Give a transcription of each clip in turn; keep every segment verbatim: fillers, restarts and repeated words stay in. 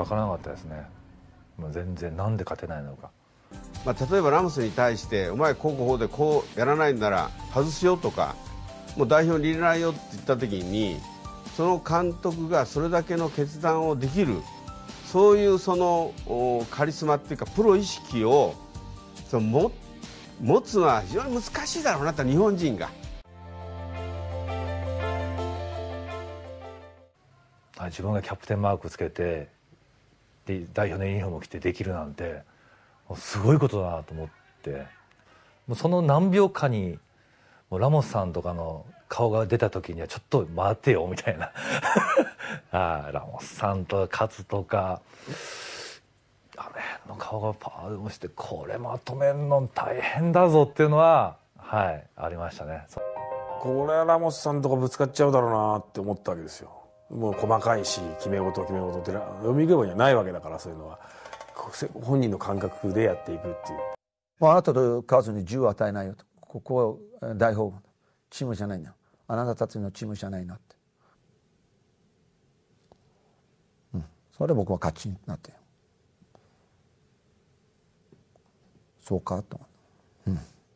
分からなかったですね。もう全然なんで勝てないのか。 まあ、例えばラモスに対してお前こうこうでこうやらないんなら外すよとかもう代表に入れないよって言った時にその監督がそれだけの決断をできるそういうそのカリスマっていうかプロ意識をそのも持つのは非常に難しいだろうなって日本人が。 自分がキャプテンマークつけてで代表のユニフォームを着てできるなんてすごいことだなと思って、もうその何秒かにもうラモスさんとかの顔が出た時にはちょっと待てよみたいなああラモスさんとか勝つとかあの辺の顔がパーッとしてこれまとめるの大変だぞっていうのははいありましたね。 これはラモスさんとかぶつかっちゃうだろうなって思ったわけですよ。もう細かいし決め事決め事って読み声にはないわけだから、そういうのは本人の感覚でやっていくっていう。 もうあなたとカズに自由を与えないよと、ここは代表チームじゃないんだ、あなたたちのチームじゃないなって、うん、それで僕は勝ちになって、そうかと思う、うん、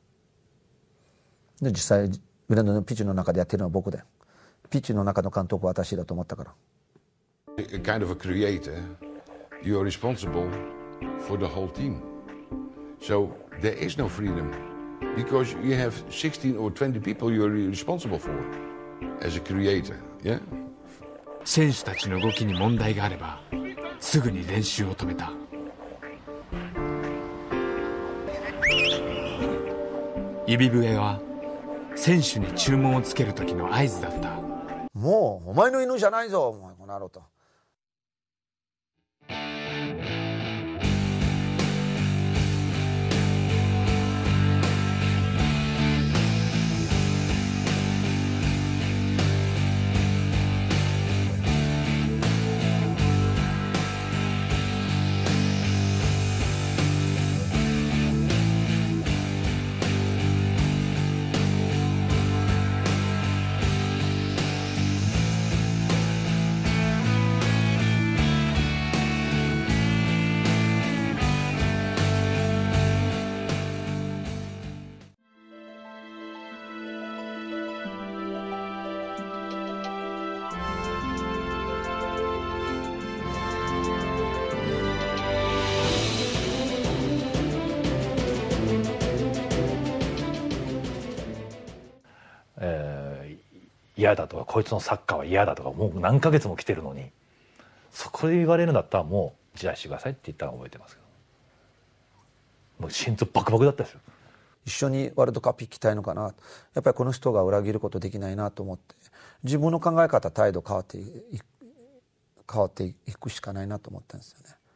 で実際グラウンドのピッチの中でやってるのは僕で、ピッチの中の監督は私だと思ったから。 Kind of a creator, you are responsible for the whole team. So there is no freedom because you have sixteen or twenty people you are responsible for as a creator. Yeah? 選手たちの動きに問題があればすぐに練習を止めた。指笛は選手に注文をつける時の合図だった。 もうお前の犬じゃないぞお前この野郎と。 嫌だとかこいつのサッカーは嫌だとかもう何ヶ月も来てるのにそこで言われるんだったらもう辞退してくださいって言ったのを覚えてますけど、もう心臓バクバクだったですよ。 一緒にワールドカップ行きたいのかな、やっぱりこの人が裏切ることできないなと思って自分の考え方態度変わってい変わっていくしかないなと思ったんですよね。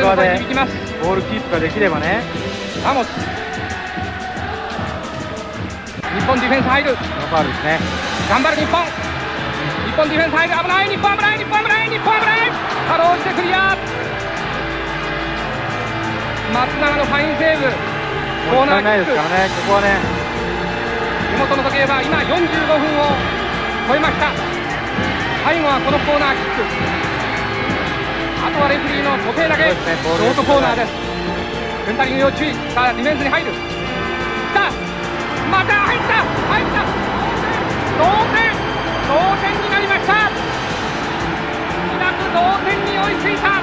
場でボールキープができればね。 ラモス、日本ディフェンス入る。 このファウルですね。 頑張る日本。日本ディフェンス入る。危ない。日本危ない。日本危ない。日本危ない。かろうじてクリア。松永のファインセーブ。 もう使えないですからね。ここはね。 手元の時計は今よんじゅうごふんを超えました。最後はこのコーナーキック。あとはレフェリーの時計投げ。ショートコーナーです。フェンタリング要注意。さあディフェンスに入る。来た。また入った。入った。同点。同点になりました。イラク同点に追いついた。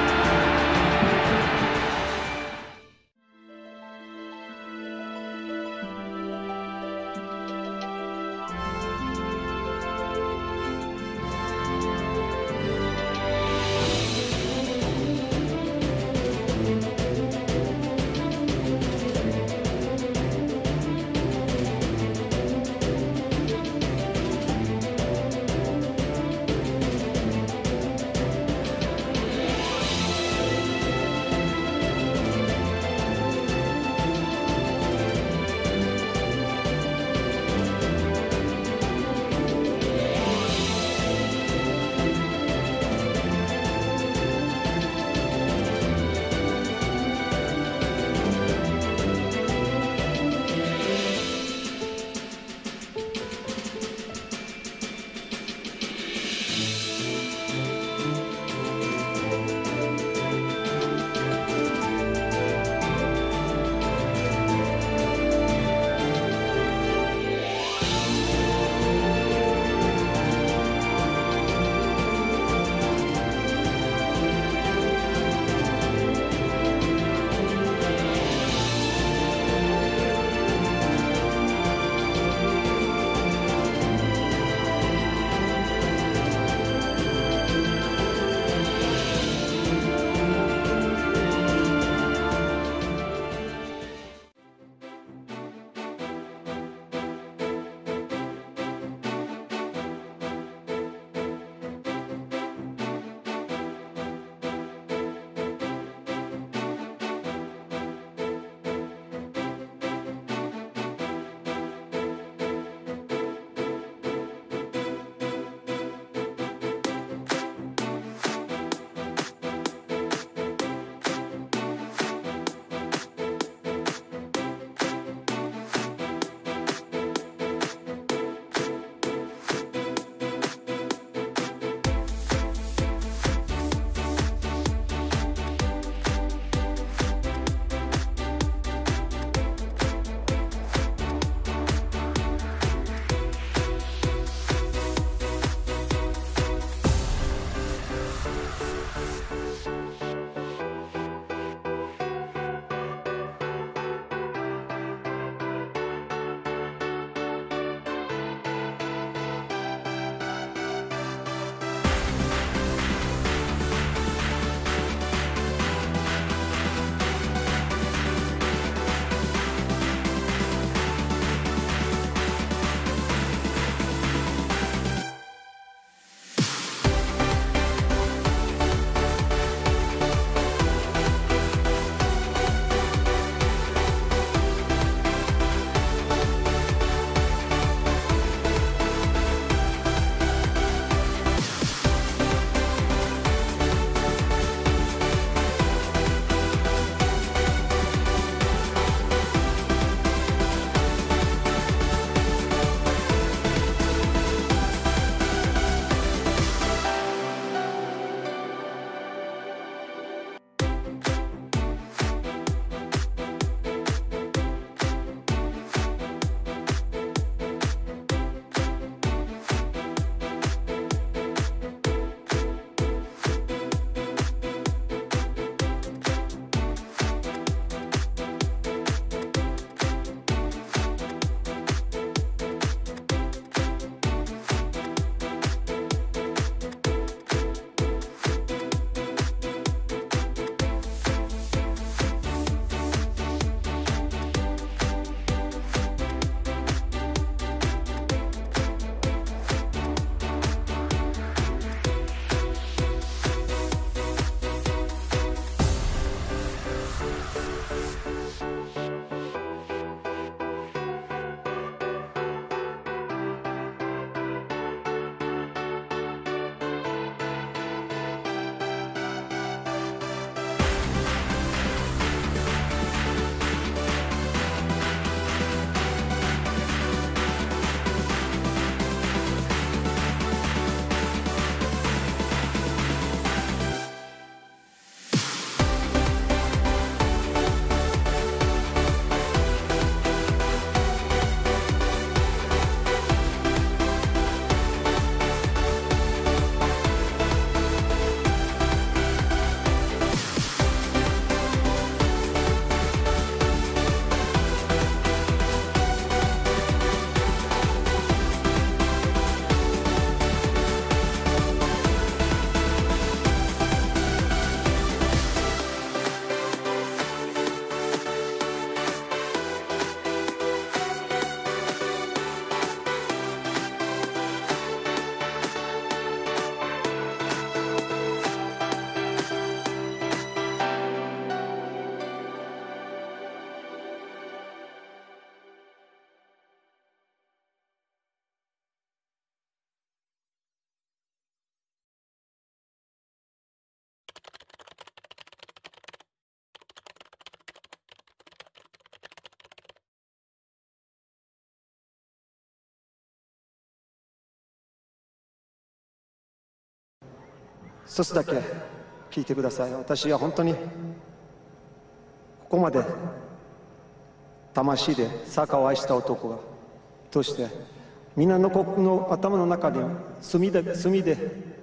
一つだけ聞いてください。私は本当にここまで魂でサッカーを愛した男がとしてみんなのの頭の中で隅で隅で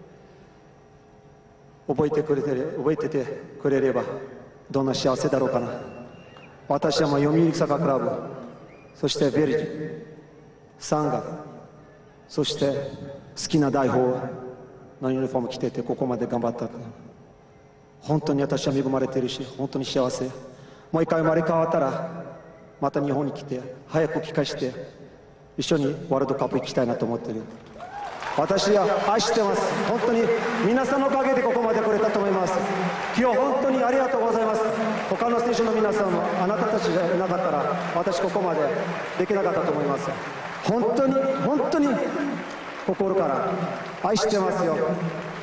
覚えてくれて覚えててくれればどんな幸せだろうかな。私はもう読売サッカークラブ、そしてベルジュ、サンガ、そして好きな大砲のユニフォーム着ててここまで頑張った。本当に私は恵まれているし本当に幸せ。もう一回生まれ変わったらまた日本に来て早く帰化して一緒にワールドカップ行きたいなと思っている。私は愛してます。本当に皆さんのおかげでここまで来れたと思います。今日本当にありがとうございます。他の選手の皆さんもあなたたちがいなかったら私ここまでできなかったと思います。本当に本当に心から愛してますよ。